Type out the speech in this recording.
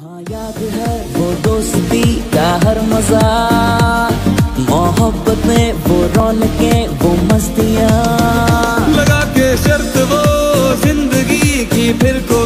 हाँ याद है वो दोस्ती का हर मजा, मोहब्बत में वो रौनकें वो मस्तियाँ, लगा के शर्त वो जिंदगी की फिर को